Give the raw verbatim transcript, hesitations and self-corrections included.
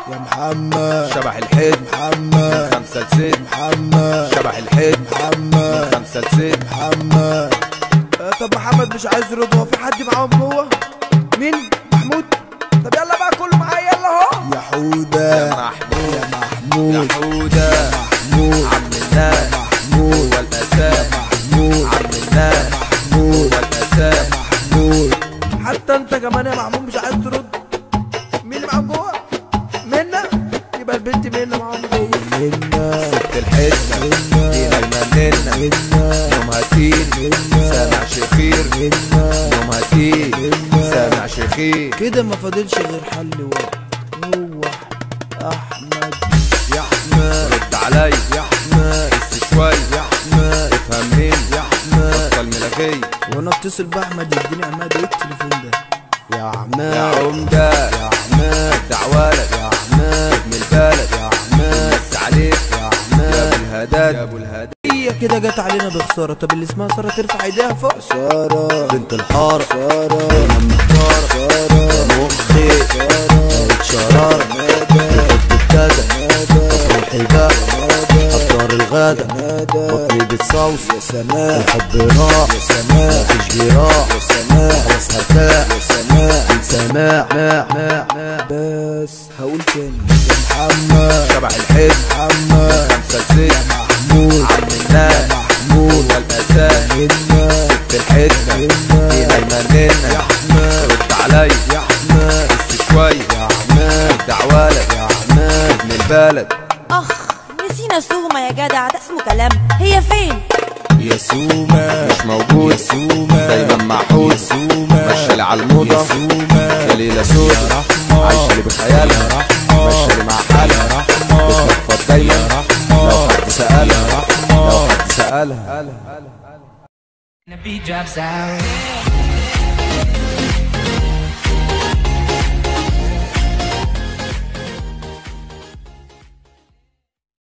يا محمد شبح الحيط محمد خمسة لست محمد شبح الحيط محمد خمسة لست محمد. آه طب محمد مش عايز يرد، هو في حد معاهم جوه؟ مين؟ محمود؟ طب يلا بقى كله معايا يلا اهو. يا حودة يا محمود يا محمود يا حودة محمود عم الناس محمود هو المساء محمود عم الناس محمود هو المساء محمود. حتى انت كمان يا محمود مش عايز ترد؟ مين اللي معاهم جوه؟ منى؟ يبقى البنت منى معاهم جوه. منا ست الحزمة دي نايمة منا منا يومها تين سامع شخير منا يومها تين سامع شخير. كده ما فاضلش غير حل واحد، هو احمد. يا احمد رد علي يا احمد بس شوي يا احمد افهم مين يا احمد. بطل ملغي وانا اتصل باحمد يديني عماد ايه التليفون ده؟ يا يا عماد عمدة يا عماد دعوالك يا عماد ابن البلد يا عماد بس عليك يا يا عماد. ابو الهداد يا ابو الهداد. هي كده جت علينا بخساره. طب اللي اسمها ساره ترفع ايديها فوق. سارة بنت الحارة سارة انا محتارة سارة مخي سارة شرارة بحب الكذا روح الباب حضر الغدا بطني بتصوص يا سماء الحب راح يا سماء مفيش جراح يا سماء خلاص هرتاح يا سماء سماع ماع ماع ماع. بس هقول تاني يا محمد شبح الحب محمد خمسة لست محمود عم الناس محمود هو المساء منا ست الحزمة منا دي نايمة منا يا احمد رد علي يا احمد بس شوي يا عماد دعوالك يا عماد. ابن البلد. اخ نسينا سومة يا جدع، ده اسمه كلام. هي فين؟ يا سومة مش موجود يا سومة دايما معحود يا سومة ماشية على الموضة يا سومة يا ليلة سود يا رحمة عايشة لي بخيالها يا رحمة ماشية لي مع حالها يا رحمة بتنفض دايما يا رحمة لو حد سألها يا رحمة لو حد سألها. The beat drops out.